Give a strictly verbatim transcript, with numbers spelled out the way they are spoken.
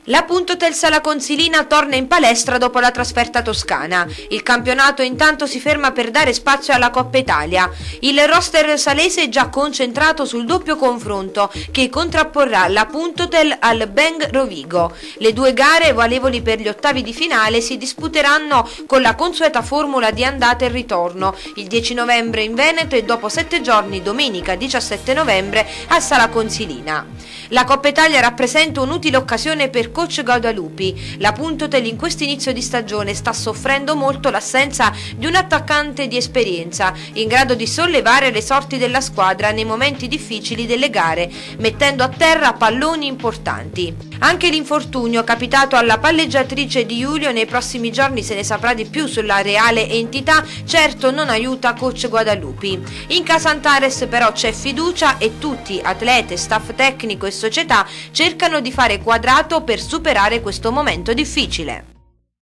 La Puntotel Sala Consilina torna in palestra dopo la trasferta toscana. Il campionato intanto si ferma per dare spazio alla Coppa Italia. Il roster salese è già concentrato sul doppio confronto che contrapporrà la Puntotel al Beng Rovigo. Le due gare, valevoli per gli ottavi di finale, si disputeranno con la consueta formula di andata e ritorno, il dieci novembre in Veneto e dopo sette giorni domenica diciassette novembre a Sala Consilina. La Coppa Italia rappresenta un'utile occasione per coach Guadalupi. La Puntotel in questo inizio di stagione sta soffrendo molto l'assenza di un attaccante di esperienza in grado di sollevare le sorti della squadra nei momenti difficili delle gare, mettendo a terra palloni importanti. Anche l'infortunio capitato alla palleggiatrice di Giulio, nei prossimi giorni se ne saprà di più sulla reale entità, certo non aiuta coach Guadalupi. In casa Antares però c'è fiducia e tutti, atlete, staff tecnico e società, cercano di fare quadrato per superare questo momento difficile.